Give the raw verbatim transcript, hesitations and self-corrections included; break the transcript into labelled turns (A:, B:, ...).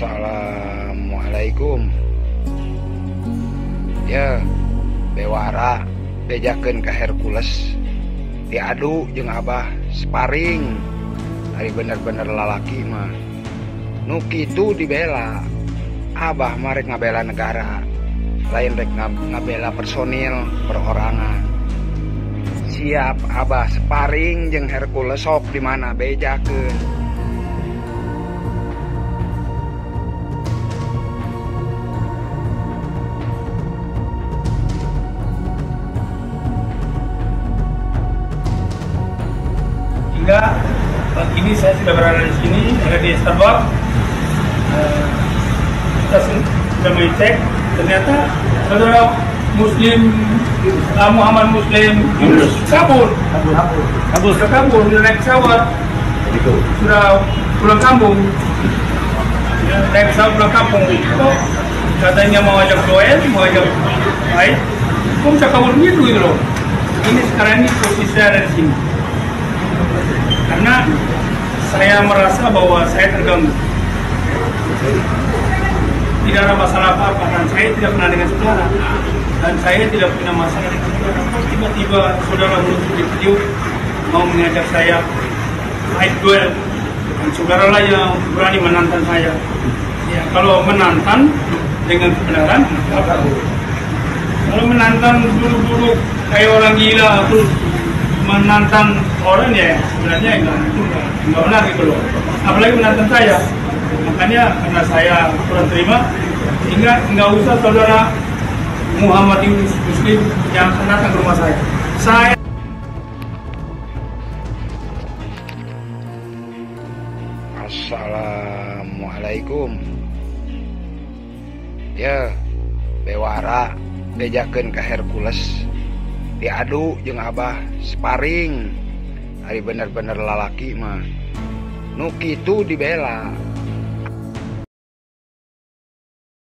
A: Assalamualaikum. Ya bewara bejakeun ka Hercules diadu jeung Abah sparring ari bener-bener lalaki mah nu kitu dibela. Abah mah rek ngabela negara, lain rek ngabela personil perorangan. Siap Abah sparring jeung Hercules sok di mana bejakeun.
B: Hingga pagi ini saya sudah berada di sini, ada di Starbucks. Uh, kita sudah mengecek, ternyata saudara Muslim uh, Muhammad Muslim Yunus kabur, kabur, kabur, sudah kabur, sudah naik pesawat, sudah pulang kampung, naik pesawat pulang kampung. Kok katanya mau ajak duel, mau ajak baik, kok bisa kabur gitu gitu loh. Ini sekarang ini posisi saya ada di sini. Karena saya merasa bahwa saya terganggu. Tidak ada masalah apa-apa, dan saya tidak pernah dengan saudara, dan saya tidak punya masalah dengan saudara. Tiba-tiba saudara muncul di video mau mengajak saya fight duel, dan saudara lah yang berani menantang saya. Ya, kalau menantang dengan kebenaran, apa? Kalau menantang duduk-duduk kayak orang gila terus menantang orang, ya sebenarnya enggak, enggak, enggak benar gitu loh. Apalagi menantang saya. Makanya karena saya kurang terima, sehingga enggak usah saudara Muhammad Yunus Muslim yang akan datang ke rumah saya. Saya
A: Assalamualaikum. Ya bewara bejakeun ka Hercules diadu jeung Abah sparring ari bener-bener lalaki mah nu kitu dibela.